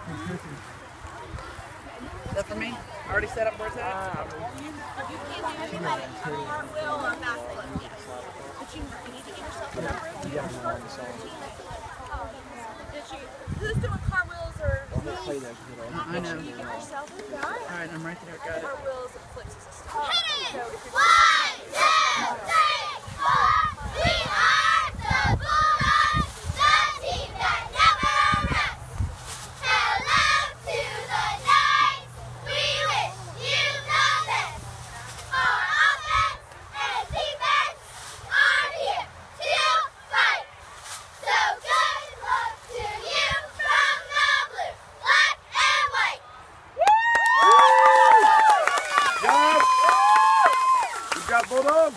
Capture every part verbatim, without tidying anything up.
Is that for me? I already set up where it's at? You can do like a cartwheel or a backflip, yes. But you, you need to get yourself in that room. Did you, who's doing cartwheels or knees? I know. Did you get yourself in that? Alright, I'm right there. Got it. Cartwheels and flips is a stuff. Hit it! So if you're One, two, three, four. We are the Bulldogs, the team that never rests. Hello to the Knights. We wish you the best. Our offense and defense are here to fight. So good luck to you from the blue, black, and white. Job! Good job, Bulldogs!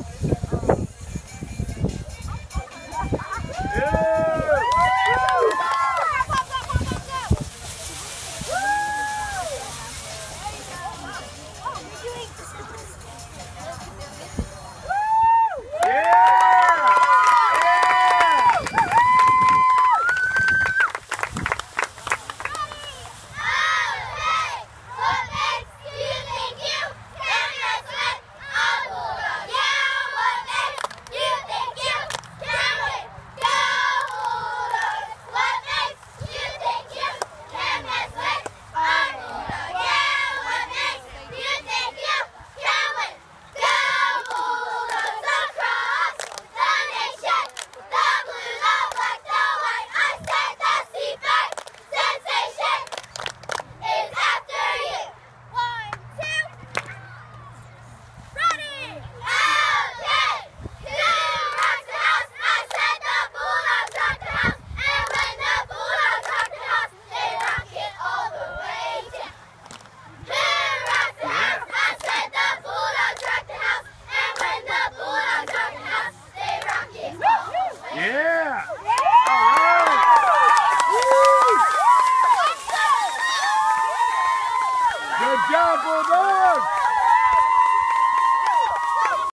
Yeah!